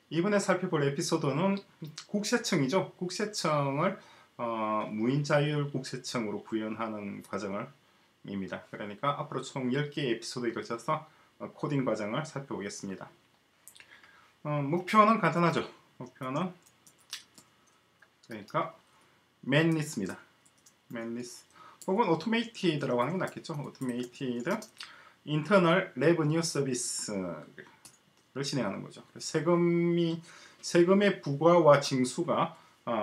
이번에 살펴볼 에피소드는 국세청이죠. 국세청을 무인자율 국세청으로 구현하는 과정입니다. 그러니까 앞으로 총 10개의 에피소드에 걸쳐서 코딩 과정을 살펴보겠습니다. 목표는 간단하죠. 목표는 그러니까 맨리스입니다. 맨리스 혹은 오토메이티드라고 하는 게 낫겠죠. 오토메이티드 인터널 레버뉴 서비스를 진행하는 거죠. 세금의 부과와 징수가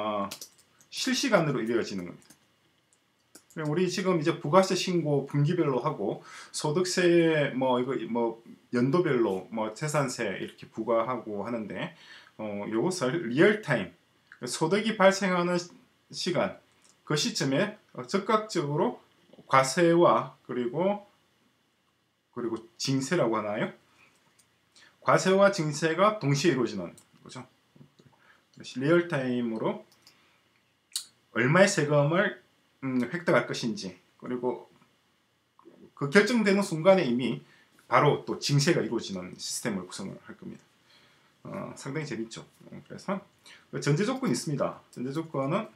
실시간으로 이루어지는 겁니다. 우리 지금 이제 부가세 신고 분기별로 하고 소득세 이거 연도별로 재산세 이렇게 부과하고 하는데 이것을 리얼타임 소득이 발생하는 시간 그 시점에 즉각적으로 과세와 그리고 징세라고 하나요? 과세와 징세가 동시에 이루어지는 거죠. 리얼타임으로 얼마의 세금을 획득할 것인지 그리고 그 결정되는 순간에 이미 바로 또 징세가 이루어지는 시스템을 구성을 할 겁니다. 상당히 재밌죠. 그래서 전제 조건이 있습니다. 전제 조건은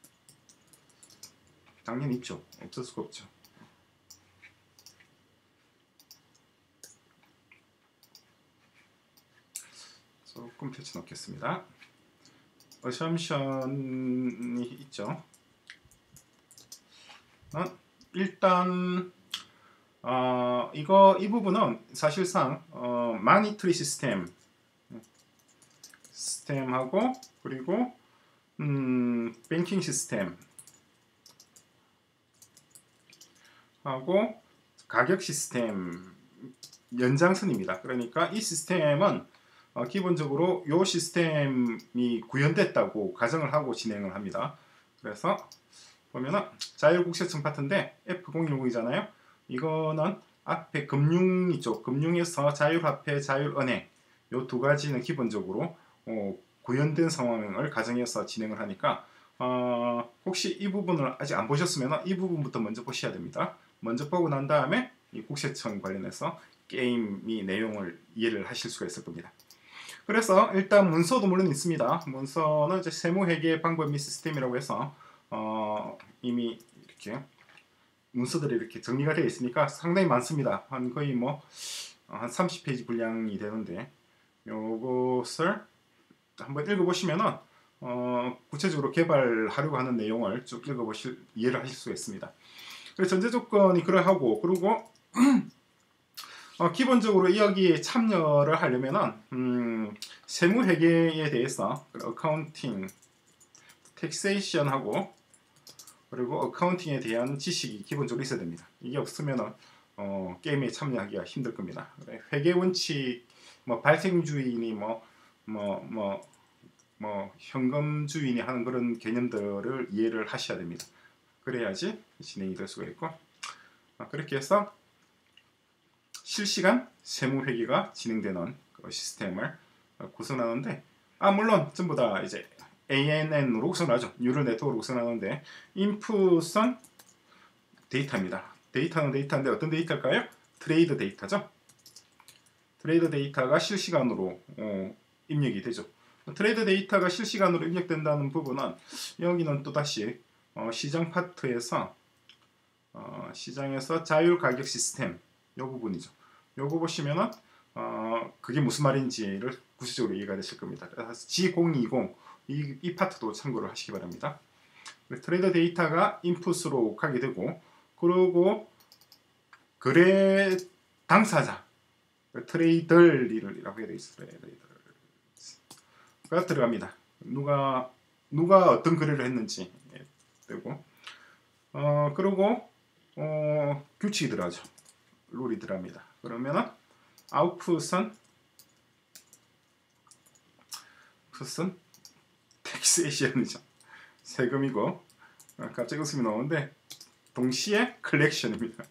당연히 있죠. 없을 수가 없죠. 조금 펼쳐 놓겠습니다. 어셈션이 있죠. 일단 이 부분은 사실상 마니터리 시스템하고 그리고 뱅킹 시스템 하고 가격 시스템 연장선입니다. 그러니까 이 시스템은 기본적으로 이 시스템이 구현됐다고 가정을 하고 진행을 합니다. 그래서 보면은 자율국세청 파트인데 F010이잖아요. 이거는 앞에 금융 있죠. 금융에서 자율화폐, 자율은행 이 두 가지는 기본적으로 구현된 상황을 가정해서 진행을 하니까 혹시 이 부분을 아직 안 보셨으면 이 부분부터 먼저 보셔야 됩니다. 먼저 보고 난 다음에 이 국세청 관련해서 게임이 내용을 이해를 하실 수가 있을 겁니다. 그래서 일단 문서도 물론 있습니다. 문서는 이제 세무회계 방법 및 시스템이라고 해서 이미 이렇게 문서들이 이렇게 정리가 되어 있으니까 상당히 많습니다. 한 거의 한 30페이지 분량이 되는데 요것을 한번 읽어보시면은 구체적으로 개발하려고 하는 내용을 쭉 이해를 하실 수가 있습니다. 그래서 전제 조건이 그러하고 그리고 기본적으로 여기에 참여를 하려면은 세무회계에 대해서 어카운팅, 텍세이션하고 그리고 어카운팅에 대한 지식이 기본적으로 있어야 됩니다. 이게 없으면은 게임에 참여하기가 힘들 겁니다. 회계 원칙, 발생주의니 현금주의니 하는 그런 개념들을 이해를 하셔야 됩니다. 그래야지 진행이 될 수가 있고 그렇게 해서 실시간 세무회계가 진행되는 그 시스템을 구성하는데 물론 전부 다 이제 ANN으로 구성하죠. 뉴럴 네트워크로 구성하는데 인풋은 데이터입니다. 데이터는 데이터인데 어떤 데이터일까요? 트레이드 데이터죠. 트레이드 데이터가 실시간으로 입력이 되죠. 트레이드 데이터가 실시간으로 입력된다는 부분은 여기는 또다시 시장 파트에서 시장에서 자율 가격 시스템 이 부분이죠. 요거 보시면은 그게 무슨 말인지를 구체적으로 이해가 되실 겁니다. 그래서 G020 이 파트도 참고를 하시기 바랍니다. 트레이더 데이터가 인풋으로 가게 되고 그리고 거래 당사자 트레이더리라고 해야 되겠어요. 트레이더가 들어갑니다. 누가 어떤 거래를 했는지 되고 그리고 규칙이 들어가죠. 룰이 들어갑니다. 그러면은 아웃풋은 텍세이션이죠. 세금이고 갑자기 웃음이 나오는데 동시에 컬렉션입니다.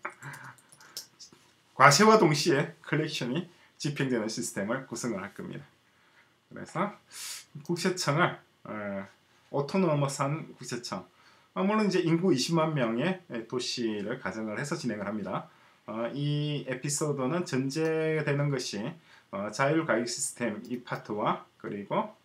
과세와 동시에 컬렉션이 집행되는 시스템을 구성을 할 겁니다. 그래서 국세청을 오토노머스한 국세청 물론 이제 인구 20만 명의 도시를 가정을 해서 진행을 합니다. 이 에피소드는 전제되는 것이 자율가격 시스템 이 파트와 그리고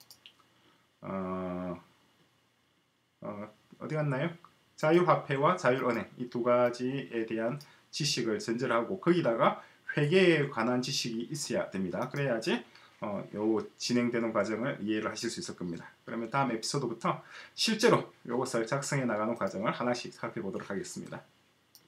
어디 갔나요? 자유화폐와 자율은행 이 두 가지에 대한 지식을 전제하고 거기다가 회계에 관한 지식이 있어야 됩니다. 그래야지 요 진행되는 과정을 이해를 하실 수 있을 겁니다. 그러면 다음 에피소드부터 실제로 요것을 작성해 나가는 과정을 하나씩 살펴보도록 하겠습니다.